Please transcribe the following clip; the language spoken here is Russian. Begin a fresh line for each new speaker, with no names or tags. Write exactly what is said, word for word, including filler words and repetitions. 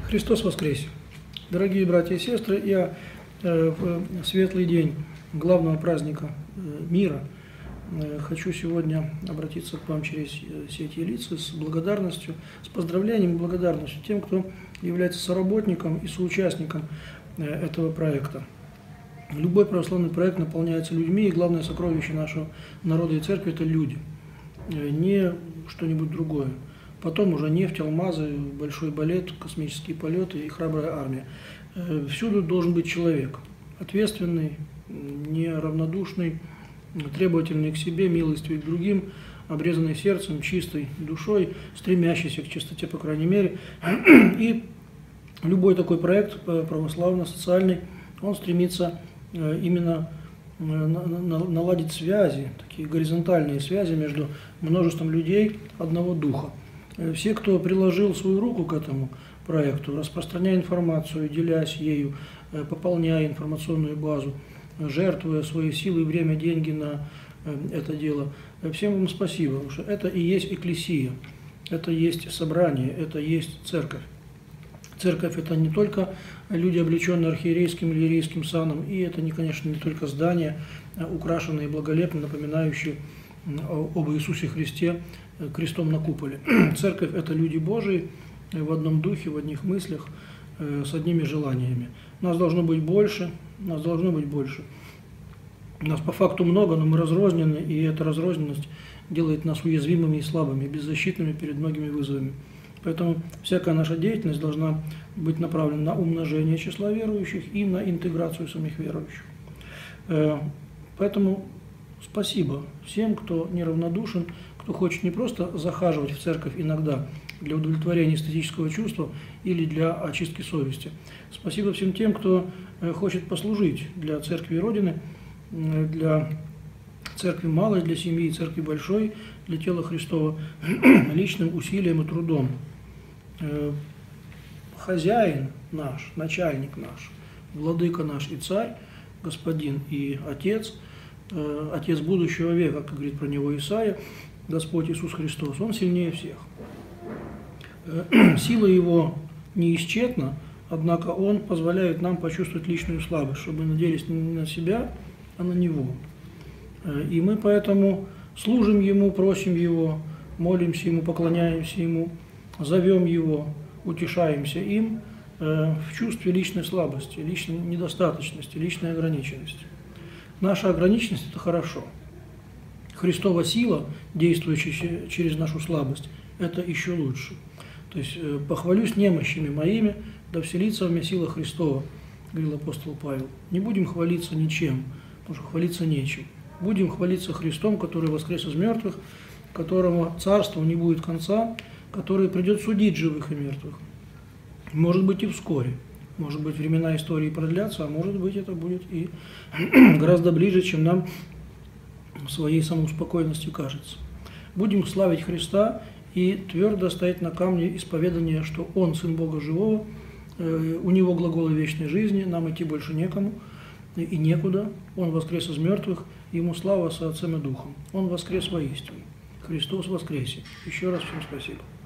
Христос воскресе! Дорогие братья и сестры, я э, в светлый день главного праздника э, мира э, хочу сегодня обратиться к вам через все эти лица с благодарностью, с поздравлением и благодарностью тем, кто является соработником и соучастником э, этого проекта. Любой православный проект наполняется людьми, и главное сокровище нашего народа и церкви – это люди, э, не что-нибудь другое. Потом уже нефть, алмазы, большой балет, космические полеты и храбрая армия. Всюду должен быть человек, ответственный, неравнодушный, требовательный к себе, милостивый к другим, обрезанный сердцем, чистой душой, стремящийся к чистоте, по крайней мере. И любой такой проект православно-социальный, он стремится именно наладить связи, такие горизонтальные связи между множеством людей одного духа. Все, кто приложил свою руку к этому проекту, распространяя информацию, делясь ею, пополняя информационную базу, жертвуя свои силы, время, деньги на это дело, всем вам спасибо, потому что это и есть экклесия, это есть собрание, это есть церковь. Церковь – это не только люди, облеченные архиерейским или иерейским саном, и это, не, конечно, не только здания, украшенные и благолепно, напоминающие об Иисусе Христе крестом на куполе. Церковь – это люди Божии в одном духе, в одних мыслях, с одними желаниями. Нас должно быть больше, нас должно быть больше. Нас по факту много, но мы разрознены, и эта разрозненность делает нас уязвимыми и слабыми, беззащитными перед многими вызовами. Поэтому всякая наша деятельность должна быть направлена на умножение числа верующих и на интеграцию самих верующих. Поэтому спасибо всем, кто неравнодушен, кто хочет не просто захаживать в церковь иногда для удовлетворения эстетического чувства или для очистки совести. Спасибо всем тем, кто хочет послужить для церкви Родины, для церкви малой, для семьи, церкви большой, для тела Христова, личным усилием и трудом. Хозяин наш, начальник наш, владыка наш и царь, господин и отец, отец будущего века, как говорит про него Исаия, Господь Иисус Христос, Он сильнее всех. Сила Его неисчетна, однако Он позволяет нам почувствовать личную слабость, чтобы мы надеялись не на себя, а на Него. И мы поэтому служим Ему, просим Его, молимся Ему, поклоняемся Ему, зовем Его, утешаемся им в чувстве личной слабости, личной недостаточности, личной ограниченности. Наша ограниченность – это хорошо. Христова сила, действующая через нашу слабость, это еще лучше. То есть «похвалюсь немощами моими, да вселится в меня сила Христова», говорил апостол Павел. Не будем хвалиться ничем, потому что хвалиться нечем. Будем хвалиться Христом, который воскрес из мертвых, которому царству не будет конца, который придет судить живых и мертвых. Может быть и вскоре. Может быть, времена истории продлятся, а может быть, это будет и гораздо ближе, чем нам своей самоуспокоенностью кажется. Будем славить Христа и твердо стоять на камне исповедания, что Он Сын Бога Живого, у Него глаголы вечной жизни, нам идти больше некому и некуда. Он воскрес из мертвых, Ему слава со Отцем и Духом. Он воскрес воистину. Христос воскресе. Еще раз всем спасибо.